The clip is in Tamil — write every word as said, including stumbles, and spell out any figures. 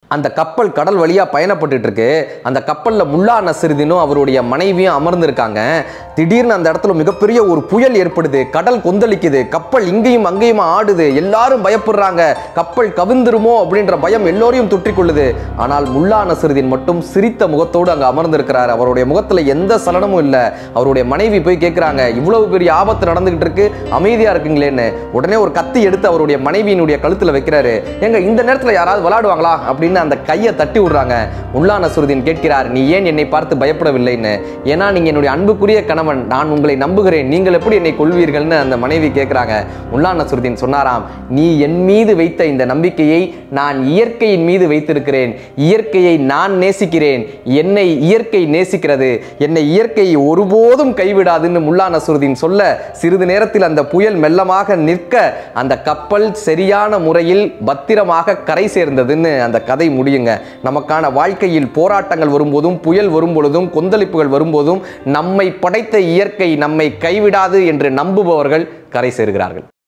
அந்த கப்பல் கடல் வழியா பயணப்பட்டு இருக்கு. அந்த கப்பல்ல முல்லா நஸ்ருதீனும் அவருடைய மனைவியும் அமர்ந்திருக்காங்க. திடீர்னு அந்த இடத்துல மிகப்பெரிய ஒரு புயல் ஏற்படுது. கடல் கொந்தளிக்குது. கப்பல் இங்கேயும் அங்கேயுமா ஆடுது. எல்லாரும் பயப்படுறாங்க. கப்பல் கவிழ்ந்துருமோ அப்படின்ற பயம் எல்லோரையும் தொற்றிக்கொள்ளுது. ஆனால் முல்லா நஸ்ருதீன் மட்டும் சிரித்த முகத்தோடு அங்க அமர்ந்திருக்கிறார். அவருடைய முகத்துல எந்த சலனமும் இல்லை. அவருடைய மனைவி போய் கேட்கிறாங்க, இவ்வளவு பெரிய ஆபத்து நடந்துகிட்டு இருக்கு, அமைதியா இருக்குங்களேன்னு. உடனே ஒரு கத்தி எடுத்து அவருடைய மனைவியினுடைய கழுத்துல வைக்கிறாரு. எங்க இந்த நேரத்துல யாராவது விளையாடுவாங்களா அப்படின்னு அந்த கையை தட்டி விடுறாங்க. முல்லா நஸ்ருதீன் கேட்கிறார், நீ ஏன் என்னை பார்த்து பயப்படவில்லைன்னு. ஏன்னா நீங்க என்னுடைய அன்புக்குரிய கணவன், நான் உங்களை நம்புகிறேன், நீங்கள் எப்படி என்னை கொள்வீர்கள்னு அந்த மனைவி கேட்கிறாங்க. முல்லா நஸ்ருதீன் சொன்னாராம், நீ என் மீது வைத்த இந்த நம்பிக்கையை நான் இயற்கையின் மீது வைத்திருக்கிறேன். இயற்கையை நான் நேசிக்கிறேன். என்னை இயற்கை நேசிக்கிறது. என்னை இயற்கை ஒருபோதும் கைவிடாதுன்னு முல்லா நஸ்ருதீன் சொல்ல, சிறிது நேரத்தில் அந்த புயல் மெல்லமாக நிற்க அந்த கப்பல் சரியான முறையில் பத்திரமாக கரை சேர்ந்ததுன்னு அந்த கதை முடியுங்க. நமக்கான வாழ்க்கையில் போராட்டங்கள் வரும்போதும், புயல் வரும்பொழுதும், கொந்தளிப்புகள் வரும்போதும் நம்மை படைத்த இயற்கை நம்மை கைவிடாது என்று நம்புபவர்கள் கரை சேருகிறார்கள்.